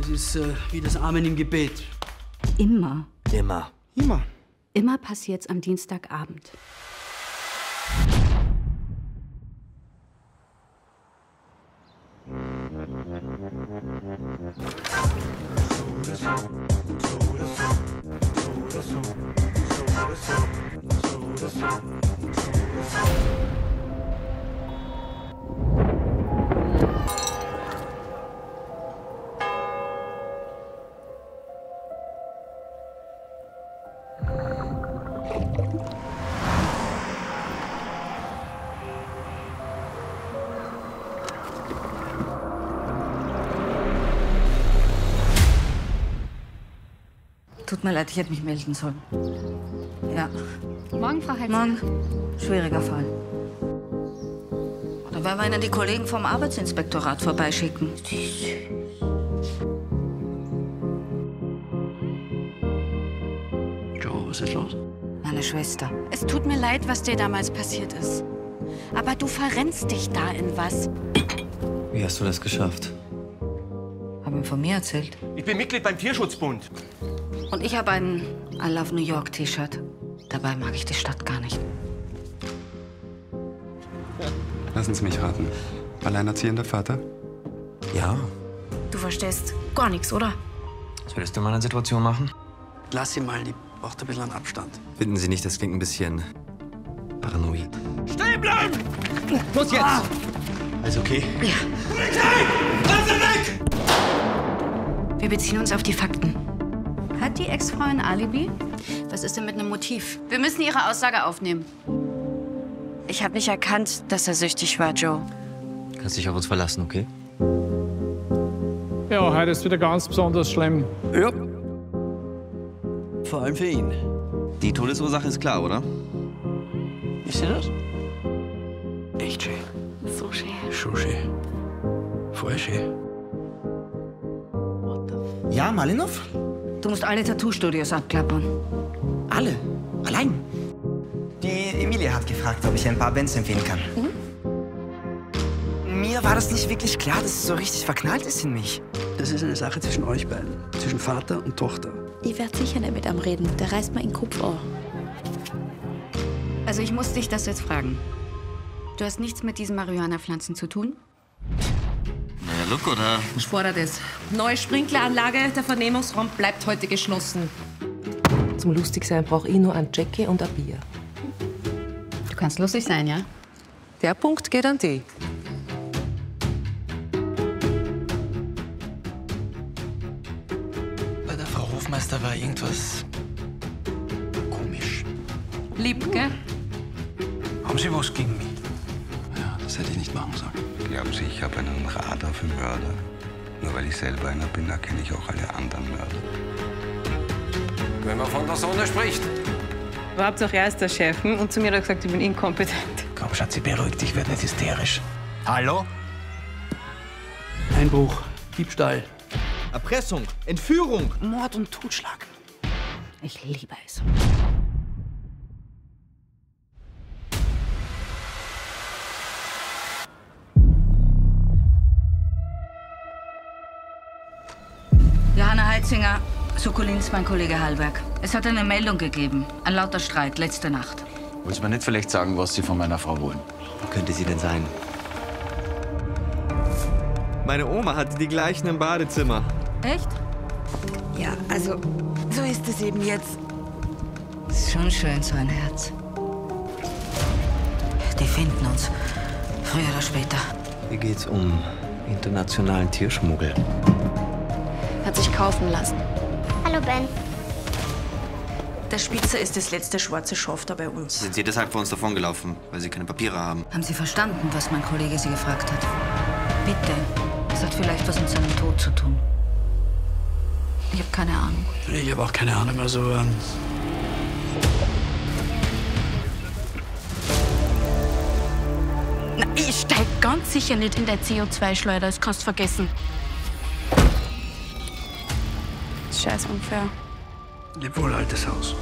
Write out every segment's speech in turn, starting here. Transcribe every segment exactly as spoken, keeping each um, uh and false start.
Es ist äh, wie das Amen im Gebet. Immer. Immer. Immer. Immer passiert's am Dienstagabend. Tut mir leid, ich hätte mich melden sollen. Ja. Morgen, Frau Heizinger. Morgen. Schwieriger Fall. Oder werden wir Ihnen die Kollegen vom Arbeitsinspektorat vorbeischicken? Joe, was ist los? Meine Schwester. Es tut mir leid, was dir damals passiert ist. Aber du verrennst dich da in was. Wie hast du das geschafft? Hab ihm von mir erzählt. Ich bin Mitglied beim Tierschutzbund. Und ich habe ein I Love New York T-Shirt. Dabei mag ich die Stadt gar nicht. Lassen Sie mich raten. Alleinerziehender Vater? Ja. Du verstehst gar nichts, oder? Was würdest du in meiner Situation machen? Lass sie mal, die braucht ein bisschen an Abstand. Finden Sie nicht, das klingt ein bisschen paranoid? Stehen bleiben! Los jetzt! Ah. Alles okay? Ja. Lass sie weg! Wir beziehen uns auf die Fakten. Hat die Ex-Frau ein Alibi? Was ist denn mit einem Motiv? Wir müssen ihre Aussage aufnehmen. Ich habe nicht erkannt, dass er süchtig war, Joe. Kannst dich auf uns verlassen, okay? Ja, heute ist wieder ganz besonders schlimm. Ja. Vor allem für ihn. Die Todesursache ist klar, oder? Ist sie das? Echt schön. So schön. Schon schön. Voll schön. Ja, Malinov? Du musst alle Tattoo-Studios abklappern. Alle? Allein? Die Emilia hat gefragt, ob ich ein paar Bands empfehlen kann. Mhm. Mir war das nicht wirklich klar, dass es so richtig verknallt ist in mich. Das ist eine Sache zwischen euch beiden. Zwischen Vater und Tochter. Ich werd sicher nicht mit am Reden. Der reißt mir in den Kopf an. Also ich muss dich das jetzt fragen. Du hast nichts mit diesen Marihuana-Pflanzen zu tun? Naja, look, oder? Ich fordere das. Neue Sprinkleranlage, der Vernehmungsraum bleibt heute geschlossen. Zum Lustigsein brauche ich nur ein Jackie und ein Bier. Du kannst lustig sein, ja? Der Punkt geht an die. Bei der Frau Hofmeister war irgendwas komisch. Lieb, gell? Haben Sie was gegen mich? Ja, das hätte ich nicht machen sollen. Glauben Sie, ich habe einen Radar für Mörder? Nur weil ich selber einer bin, erkenne ich auch alle anderen Mörder. Wenn man von der Sonne spricht. Überhaupt auch er ist der Chef und zu mir hat er gesagt, ich bin inkompetent. Komm, Schatzi, beruhig dich, werd nicht hysterisch. Hallo? Einbruch, Diebstahl. Erpressung, Entführung. Mord und Totschlag. Ich liebe es. Johanna Heizinger, Sokolinsky, mein Kollege Hallberg. Es hat eine Meldung gegeben. Ein lauter Streit, letzte Nacht. Wollen Sie mir nicht vielleicht sagen, was Sie von meiner Frau wollen? Wo könnte sie denn sein? Meine Oma hatte die gleichen im Badezimmer. Echt? Ja, also, so ist es eben jetzt. Ist schon schön, so ein Herz. Die finden uns. Früher oder später. Hier geht's um internationalen Tierschmuggel. Hat sich kaufen lassen. Hallo, Ben. Der Spitzer ist das letzte schwarze Schaf da bei uns. Sind Sie deshalb vor uns davongelaufen, weil Sie keine Papiere haben? Haben Sie verstanden, was mein Kollege Sie gefragt hat? Bitte. Das hat vielleicht was mit seinem Tod zu tun. Ich habe keine Ahnung. Ich habe auch keine Ahnung. Also, ähm Na, ich steig ganz sicher nicht in der C O zwei Schleuder, das kannst du vergessen. Das ist scheiß unfair. Leb wohl, altes Haus.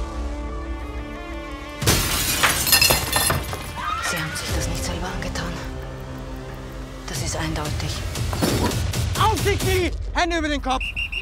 Sie haben sich das nicht selber angetan. Das ist eindeutig. Auf die Knie! Hände über den Kopf!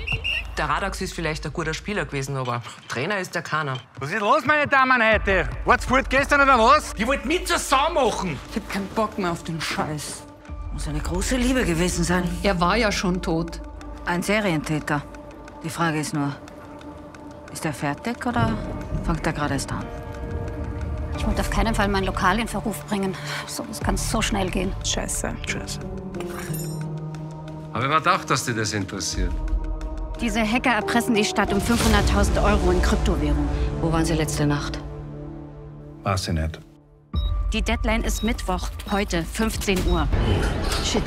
Der Radax ist vielleicht ein guter Spieler gewesen, aber Trainer ist der keiner. Was ist los, meine Damen heute? Wart's fort gestern oder was? Die wollt mit zur Sau machen. Ich hab keinen Bock mehr auf den Scheiß. Muss eine große Liebe gewesen sein. Er war ja schon tot. Ein Serientäter. Die Frage ist nur, ist er fertig oder fängt er gerade erst an? Ich wollte auf keinen Fall mein Lokal in Verruf bringen. Sonst kann es so schnell gehen. Scheiße. Scheiße. Aber ich mir gedacht, dass dich das interessiert. Diese Hacker erpressen die Stadt um fünfhunderttausend Euro in Kryptowährung. Wo waren Sie letzte Nacht? Weiß ich nicht. Die Deadline ist Mittwoch, heute, fünfzehn Uhr. Shit.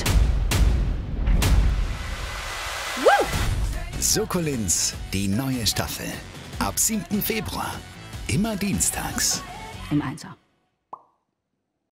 Woo! Sokolins's, die neue Staffel. Ab siebten Februar. Immer dienstags. Im Einser.